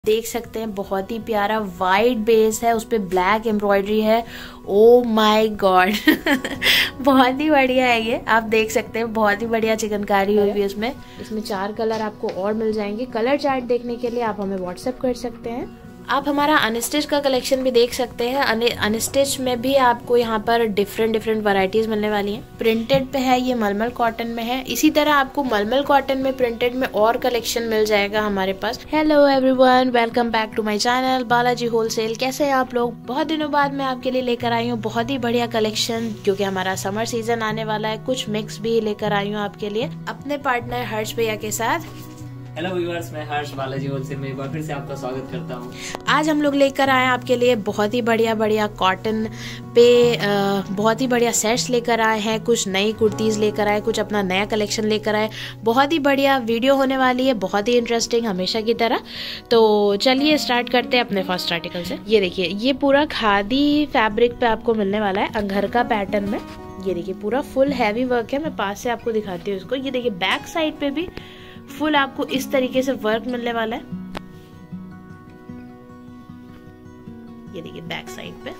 देख सकते हैं बहुत ही प्यारा वाइट बेस है, उस पे ब्लैक एम्ब्रॉयडरी है। ओ माय गॉड बहुत ही बढ़िया है ये। आप देख सकते हैं बहुत ही बढ़िया चिकनकारी हुई हुई है इसमें 4 कलर आपको और मिल जाएंगे। कलर चार्ट देखने के लिए आप हमें व्हाट्सएप कर सकते हैं। आप हमारा अनस्टिच का कलेक्शन भी देख सकते हैं। अनस्टिच में भी आपको यहाँ पर डिफरेंट वैरायटीज मिलने वाली हैं। प्रिंटेड पे है, ये मलमल कॉटन में है। इसी तरह आपको मलमल कॉटन में प्रिंटेड में और कलेक्शन मिल जाएगा हमारे पास। Hello everyone, welcome back to my channel Balaji wholesale. कैसे हैं आप लोग? बहुत दिनों बाद मैं आपके लिए लेकर आई हूँ बहुत ही बढ़िया कलेक्शन, क्योंकि हमारा समर सीजन आने वाला है। कुछ मिक्स भी लेकर आई हूँ आपके लिए अपने पार्टनर हर्ष भैया के साथ। हेलो व्यूअर्स, मैं हर्ष बालाजी होलसेल में एक बार फिर से आपका स्वागत करता हूँ। आज हम लोग लेकर आए आपके लिए बहुत ही बढ़िया कॉटन पे बहुत ही बढ़िया सेट्स लेकर आए हैं। कुछ नई कुर्तीज़ लेकर आए, कुछ अपना नया कलेक्शन लेकर आए। बहुत ही बढ़िया वीडियो होने वाली है, बहुत ही इंटरेस्टिंग हमेशा की तरह। तो चलिए स्टार्ट करते हैं अपने फर्स्ट आर्टिकल से। ये देखिए, ये पूरा खादी फैब्रिक पे आपको मिलने वाला है अंगरखा पैटर्न में। ये देखिए पूरा फुल हैवी वर्क है। मैं पास से आपको दिखाती हूँ इसको। ये देखिए बैक साइड पे भी फुल आपको इस तरीके से वर्क मिलने वाला है। ये देखिए बैक साइड पे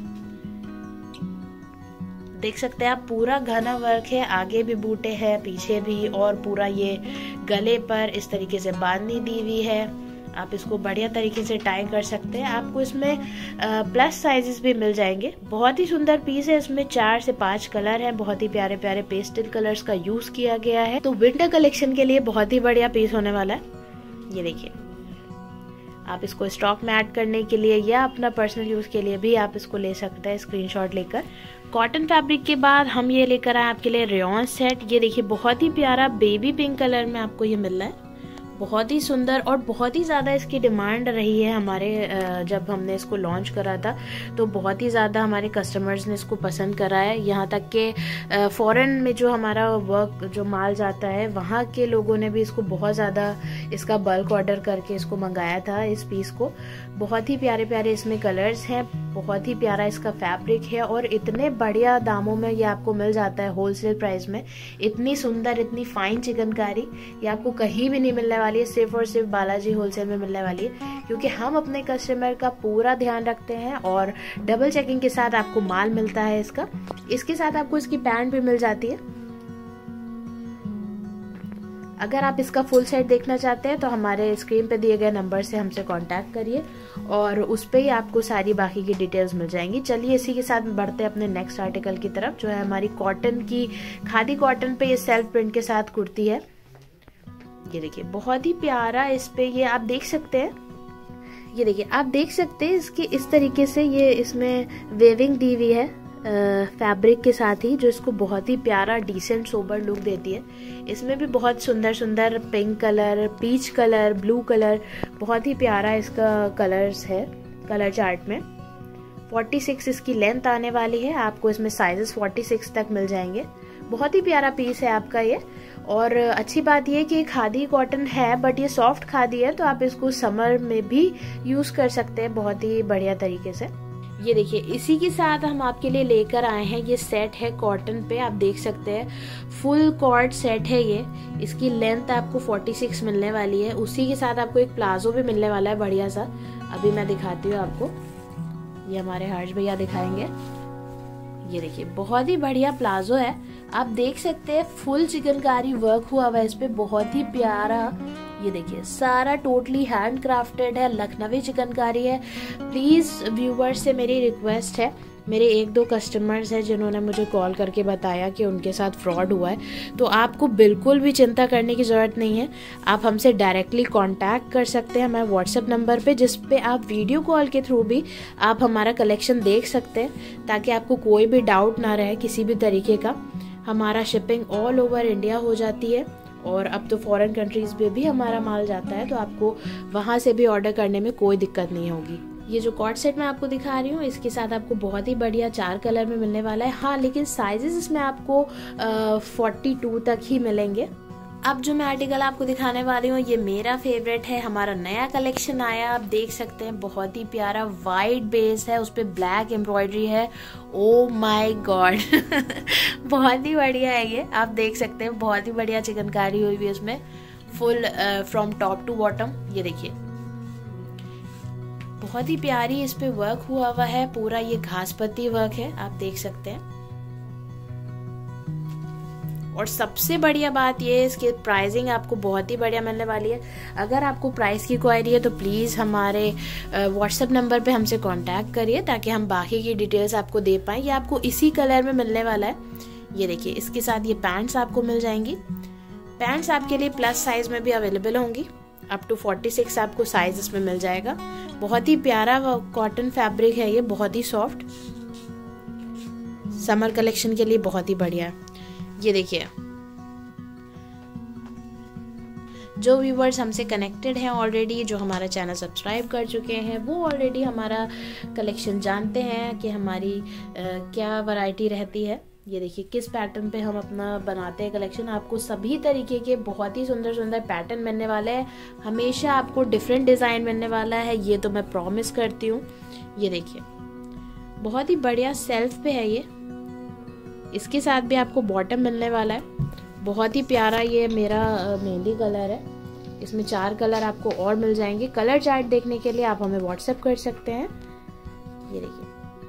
देख सकते हैं आप, पूरा घना वर्क है। आगे भी बूटे हैं, पीछे भी, और पूरा ये गले पर इस तरीके से बांधनी दी हुई है। आप इसको बढ़िया तरीके से टाई कर सकते हैं। आपको इसमें प्लस साइजेस भी मिल जाएंगे। बहुत ही सुंदर पीस है। इसमें 4 से 5 कलर हैं। बहुत ही प्यारे प्यारे पेस्टल कलर्स का यूज किया गया है। तो विंटर कलेक्शन के लिए बहुत ही बढ़िया पीस होने वाला है। ये देखिए, आप इसको स्टॉक में ऐड करने के लिए या अपना पर्सनल यूज के लिए भी आप इसको ले सकते हैं स्क्रीनशॉट लेकर। कॉटन फैब्रिक के बाद हम ये लेकर आए आपके लिए रेयॉन सेट। ये देखिए बहुत ही प्यारा बेबी पिंक कलर में आपको ये मिल रहा है। बहुत ही सुंदर और बहुत ही ज़्यादा इसकी डिमांड रही है हमारे जब हमने इसको लॉन्च करा था, तो बहुत ही ज़्यादा हमारे कस्टमर्स ने इसको पसंद करा है। यहाँ तक कि फॉरेन में जो हमारा वर्क जो माल जाता है, वहाँ के लोगों ने भी इसको बहुत ज़्यादा इसका बल्क ऑर्डर करके इसको मंगाया था इस पीस को। बहुत ही प्यारे प्यारे इसमें कलर्स हैं, बहुत ही प्यारा इसका फैब्रिक है, और इतने बढ़िया दामों में ये आपको मिल जाता है होलसेल प्राइस में। इतनी सुंदर, इतनी फाइन चिकनकारी ये आपको कहीं भी नहीं मिलने वाली है, सिर्फ और सिर्फ बालाजी होलसेल में मिलने वाली है। क्योंकि हम अपने कस्टमर का पूरा ध्यान रखते हैं और डबल चेकिंग के साथ आपको माल मिलता है इसका। इसके साथ आपको इसकी पैंट भी मिल जाती है। अगर आप इसका फुल सेट देखना चाहते हैं तो हमारे स्क्रीन पे दिए गए नंबर से हमसे कांटेक्ट करिए और उस पे ही आपको सारी बाकी की डिटेल्स मिल जाएंगी। चलिए इसी के साथ बढ़ते हैं अपने नेक्स्ट आर्टिकल की तरफ, जो है हमारी कॉटन की, खादी कॉटन पे ये सेल्फ प्रिंट के साथ कुर्ती है। ये देखिए बहुत ही प्यारा, इस पे ये आप देख सकते हैं। ये देखिए आप देख सकते हैं इसकी इस तरीके से ये इसमें वेविंग दी हुई है फैब्रिक के साथ ही, जो इसको बहुत ही प्यारा डिसेंट सोबर लुक देती है। इसमें भी बहुत सुंदर सुंदर pink colour, peach colour, blue colour, बहुत ही प्यारा इसका कलर्स है कलर चार्ट में। 46 इसकी लेंथ आने वाली है। आपको इसमें साइजेस 46 तक मिल जाएंगे। बहुत ही प्यारा पीस है आपका ये। और अच्छी बात यह कि खादी कॉटन है, बट ये सॉफ्ट खादी है, तो आप इसको समर में भी यूज कर सकते हैं बहुत ही बढ़िया तरीके से। ये देखिए इसी के साथ हम आपके लिए लेकर आए हैं, ये सेट है कॉटन पे। आप देख सकते हैं फुल कॉर्ड सेट है ये। इसकी लेंथ आपको 46 मिलने वाली है। उसी के साथ आपको एक प्लाजो भी मिलने वाला है बढ़िया सा। अभी मैं दिखाती हूँ आपको, ये हमारे हर्ष भैया दिखाएंगे। ये देखिए बहुत ही बढ़िया प्लाजो है। आप देख सकते हैं फुल चिकनकारी वर्क हुआ हुआ है इस पे, बहुत ही प्यारा। ये देखिए सारा टोटली हैंड क्राफ्टेड है, लखनवी चिकनकारी है। प्लीज व्यूवर्स से मेरी रिक्वेस्ट है, मेरे 1-2 कस्टमर्स हैं जिन्होंने मुझे कॉल करके बताया कि उनके साथ फ्रॉड हुआ है, तो आपको बिल्कुल भी चिंता करने की ज़रूरत नहीं है। आप हमसे डायरेक्टली कांटेक्ट कर सकते हैं हमारे व्हाट्सएप नंबर पे, जिस पे आप वीडियो कॉल के थ्रू भी आप हमारा कलेक्शन देख सकते हैं, ताकि आपको कोई भी डाउट ना रहे किसी भी तरीके का। हमारा शिपिंग ऑल ओवर इंडिया हो जाती है, और अब तो फॉरेन कंट्रीज़ में भी हमारा माल जाता है, तो आपको वहाँ से भी ऑर्डर करने में कोई दिक्कत नहीं होगी। ये जो कॉट सेट मैं आपको दिखा रही हूँ, इसके साथ आपको बहुत ही बढ़िया 4 कलर में मिलने वाला है। हाँ, लेकिन साइजेस इसमें आपको 42 तक ही मिलेंगे। अब जो मैं आर्टिकल आपको दिखाने वाली हूँ, ये मेरा फेवरेट है। हमारा नया कलेक्शन आया, आप देख सकते हैं बहुत ही प्यारा वाइट बेस है, उस पे ब्लैक एम्ब्रॉयडरी है। ओ माय गॉड बहुत ही बढ़िया है ये। आप देख सकते हैं बहुत ही बढ़िया चिकनकारी हुई हुई है इसमें, full from top to bottom. ये देखिए बहुत ही प्यारी इस पे वर्क हुआ हुआ है, पूरा ये घास पत्ती वर्क है, आप देख सकते हैं। और सबसे बढ़िया बात ये है इसकी प्राइसिंग आपको बहुत ही बढ़िया मिलने वाली है। अगर आपको प्राइस की क्वायरी है तो प्लीज़ हमारे व्हाट्सएप नंबर पे हमसे कांटेक्ट करिए ताकि हम बाकी की डिटेल्स आपको दे पाएँ। ये आपको इसी कलर में मिलने वाला है। ये देखिए, इसके साथ ये पैंट्स आपको मिल जाएंगी। पैंट्स आपके लिए प्लस साइज में भी अवेलेबल होंगी, अप टू 46 आपको साइज इसमें मिल जाएगा। बहुत ही प्यारा कॉटन फैब्रिक है ये, बहुत ही सॉफ्ट, समर कलेक्शन के लिए बहुत ही बढ़िया है। ये देखिए, जो व्यूवर्स हमसे कनेक्टेड हैं ऑलरेडी, जो हमारा चैनल सब्सक्राइब कर चुके हैं, वो ऑलरेडी हमारा कलेक्शन जानते हैं कि हमारी क्या वैरायटी रहती है। ये देखिए किस पैटर्न पे हम अपना बनाते हैं कलेक्शन। आपको सभी तरीके के बहुत ही सुंदर सुंदर पैटर्न मिलने वाले हैं, हमेशा आपको डिफरेंट डिज़ाइन मिलने वाला है, ये तो मैं प्रॉमिस करती हूँ। ये देखिए, बहुत ही बढ़िया सेल्फ पे है ये। इसके साथ भी आपको बॉटम मिलने वाला है। बहुत ही प्यारा ये मेरा मेहंदी कलर है। इसमें 4 कलर आपको और मिल जाएंगे। कलर चार्ट देखने के लिए आप हमें व्हाट्सएप कर सकते हैं। ये देखिए,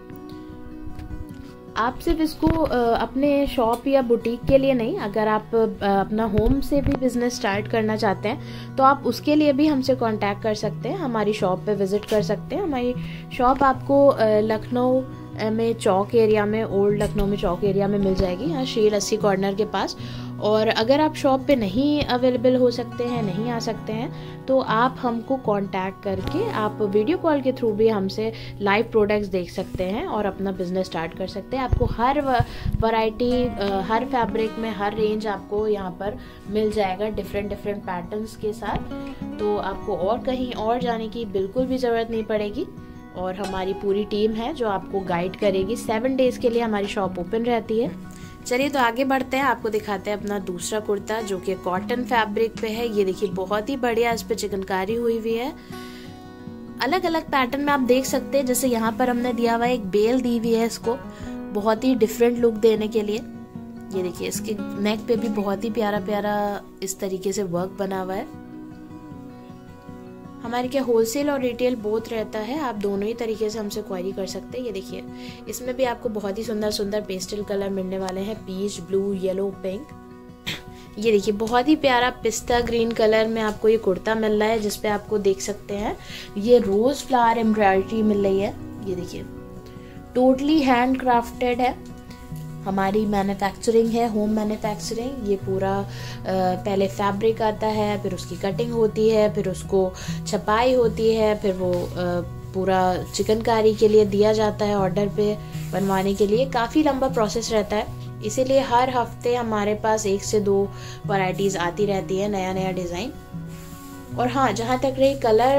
आप सिर्फ इसको अपने शॉप या बुटीक के लिए नहीं, अगर आप अपना होम से भी बिजनेस स्टार्ट करना चाहते हैं तो आप उसके लिए भी हमसे कांटेक्ट कर सकते हैं। हमारी शॉप पे विजिट कर सकते हैं। हमारी शॉप आपको लखनऊ में चौक एरिया में, ओल्ड लखनऊ में चौक एरिया में मिल जाएगी, यहाँ शेर 80 कॉर्नर के पास। और अगर आप शॉप पे नहीं अवेलेबल हो सकते हैं, नहीं आ सकते हैं, तो आप हमको कांटेक्ट करके आप वीडियो कॉल के थ्रू भी हमसे लाइव प्रोडक्ट्स देख सकते हैं और अपना बिजनेस स्टार्ट कर सकते हैं। आपको हर वैरायटी, हर फैब्रिक में हर रेंज आपको यहाँ पर मिल जाएगा, डिफरेंट डिफरेंट पैटर्न्स के साथ। तो आपको और कहीं और जाने की बिल्कुल भी ज़रूरत नहीं पड़ेगी। और हमारी पूरी टीम है जो आपको गाइड करेगी। 7 डेज़ के लिए हमारी शॉप ओपन रहती है। चलिए तो आगे बढ़ते हैं, आपको दिखाते हैं अपना दूसरा कुर्ता जो कि कॉटन फैब्रिक पे है। ये देखिए, बहुत ही बढ़िया इस पे चिकनकारी हुई हुई है। अलग अलग पैटर्न में आप देख सकते हैं, जैसे यहाँ पर हमने दिया हुआ है, एक बेल दी हुई है इसको, बहुत ही डिफरेंट लुक देने के लिए। ये देखिए, इसके नेक पे भी बहुत ही प्यारा प्यारा इस तरीके से वर्क बना हुआ है। हमारे क्या होलसेल और रिटेल बोथ रहता है, आप दोनों ही तरीके से हमसे क्वारी कर सकते हैं। ये देखिए, इसमें भी आपको बहुत ही सुंदर सुंदर पेस्टल कलर मिलने वाले हैं, पीच, ब्लू, येलो, पिंक। ये देखिए, बहुत ही प्यारा पिस्ता ग्रीन कलर में आपको ये कुर्ता मिल रहा है, जिसपे आपको देख सकते हैं ये रोज फ्लावर एम्ब्रॉयडरी मिल रही है। ये देखिए, टोटली हैंड क्राफ्टेड है, हमारी मैन्युफैक्चरिंग है, होम मैन्युफैक्चरिंग। ये पूरा पहले फैब्रिक आता है, फिर उसकी कटिंग होती है, फिर उसको छपाई होती है, फिर वो पूरा चिकनकारी के लिए दिया जाता है ऑर्डर पे बनवाने के लिए। काफ़ी लंबा प्रोसेस रहता है, इसीलिए हर हफ्ते हमारे पास 1 से 2 वैरायटीज़ आती रहती है, नया नया डिज़ाइन। और हाँ, जहाँ तक रही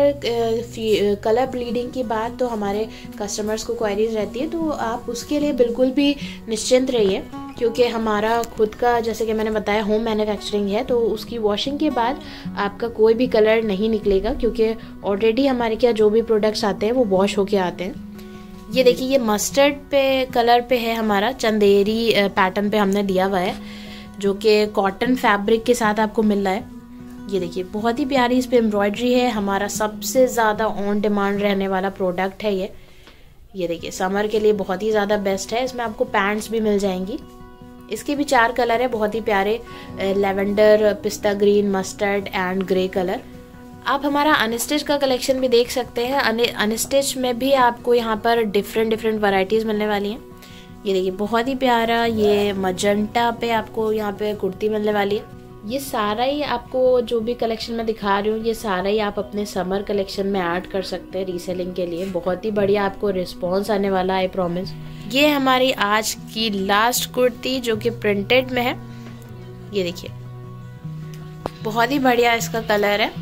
कलर ब्लीडिंग की बात, तो हमारे कस्टमर्स को क्वेरीज रहती है, तो आप उसके लिए बिल्कुल भी निश्चिंत रहिए, क्योंकि हमारा खुद का, जैसे कि मैंने बताया, होम मैन्युफैक्चरिंग है। तो उसकी वॉशिंग के बाद आपका कोई भी कलर नहीं निकलेगा, क्योंकि ऑलरेडी हमारे क्या जो भी प्रोडक्ट्स आते हैं वो वॉश होके आते हैं। ये देखिए, ये मस्टर्ड पे कलर पे है, हमारा चंदेरी पैटर्न पे हमने दिया हुआ है, जो कि कॉटन फैब्रिक के साथ आपको मिल रहा है। ये देखिए, बहुत ही प्यारी इस पे एम्ब्रॉयडरी है। हमारा सबसे ज़्यादा ऑन डिमांड रहने वाला प्रोडक्ट है ये। ये देखिए, समर के लिए बहुत ही ज़्यादा बेस्ट है। इसमें आपको पैंट्स भी मिल जाएंगी। इसके भी 4 कलर है, बहुत ही प्यारे, lavender, pista green, mustard and grey colour. आप हमारा अनस्टिच का कलेक्शन भी देख सकते हैं। अनस्टिच में भी आपको यहाँ पर डिफरेंट डिफरेंट वैरायटीज़ मिलने वाली हैं। ये देखिए, बहुत ही प्यारा ये मजंटा पे आपको यहाँ पे कुर्ती मिलने वाली है। ये सारा ही आपको जो भी कलेक्शन मैं दिखा रही हूँ, ये सारा ही आप अपने समर कलेक्शन में ऐड कर सकते हैं रीसेलिंग के लिए। बहुत ही बढ़िया आपको रिस्पॉन्स आने वाला है, आई प्रॉमिस। ये हमारी आज की लास्ट कुर्ती जो कि प्रिंटेड में है। ये देखिए, बहुत ही बढ़िया इसका कलर है,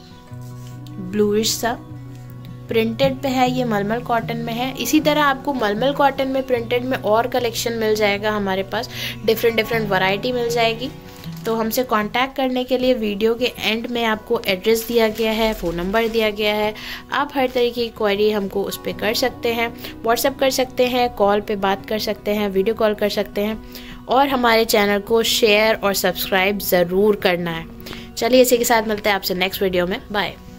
ब्लूइश सा, प्रिंटेड पे है, ये मलमल कॉटन में है। इसी तरह आपको मलमल कॉटन में प्रिंटेड में और कलेक्शन मिल जाएगा हमारे पास, डिफरेंट डिफरेंट वैरायटी मिल जाएगी। तो हमसे कांटेक्ट करने के लिए वीडियो के एंड में आपको एड्रेस दिया गया है, फ़ोन नंबर दिया गया है। आप हर तरीके की क्वेरी हमको उस पर कर सकते हैं, व्हाट्सएप कर सकते हैं, कॉल पे बात कर सकते हैं, वीडियो कॉल कर सकते हैं। और हमारे चैनल को शेयर और सब्सक्राइब ज़रूर करना है। चलिए, इसी के साथ मिलते हैं आपसे नेक्स्ट वीडियो में। बाय।